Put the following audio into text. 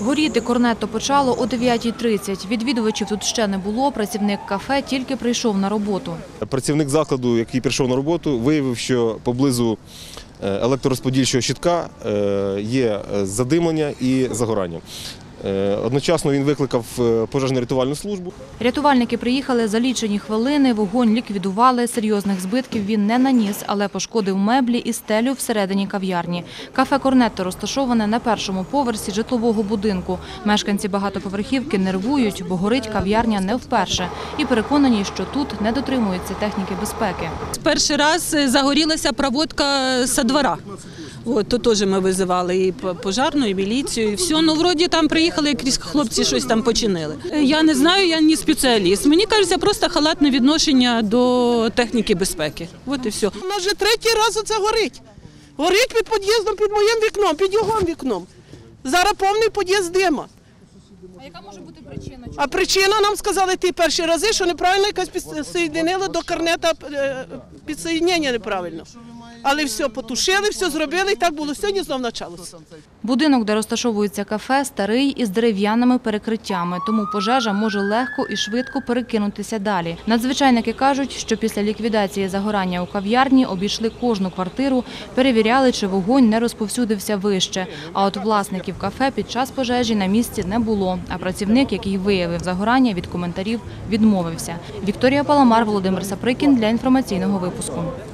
Горіти корнетто почало о 9:30. Відвідувачів тут ще не було, працівник кафе тільки прийшов на роботу. Працівник закладу, який прийшов на роботу, виявив, що поблизу електророзподільчого щитка є задимлення і загорання. Одночасно він викликав пожежно-рятувальну службу. Рятувальники приїхали за лічені хвилини, вогонь ліквідували. Серйозних збитків він не наніс, але пошкодив меблі і стелю всередині кав'ярні. Кафе «Корнетто» розташоване на першому поверсі житлового будинку. Мешканці багатоповерхівки нервують, бо горить кав'ярня не вперше. І переконані, що тут не дотримуються техніки безпеки. Перший раз загорілася проводка со двора. То теж ми визивали і пожарну, і міліцію, і все. Ну, вроді там приїхали, якісь хлопці щось там починили. Я не знаю, я не спеціаліст. Мені кажеться, просто халатне відношення до техніки безпеки. От і все. У нас вже третій раз оце горить. Горить під під'їздом, під моїм вікном, під його вікном. Зараз повний під'їзд дима. А яка може бути причина? А причина, нам сказали ті перші рази, що неправильно якось підсоєднили до корнета, підсоєднення неправильно. Але все потушили, все зробили і так було. Сьогодні знов почалося. Будинок, де розташовується кафе, старий із дерев'яними перекриттями, тому пожежа може легко і швидко перекинутися далі. Надзвичайники кажуть, що після ліквідації загорання у кав'ярні обійшли кожну квартиру, перевіряли, чи вогонь не розповсюдився вище. А от власників кафе під час пожежі на місці не було, а працівник, який виявив загорання, від коментарів відмовився. Вікторія Паламар, Володимир Саприкін для інформаційного випуску.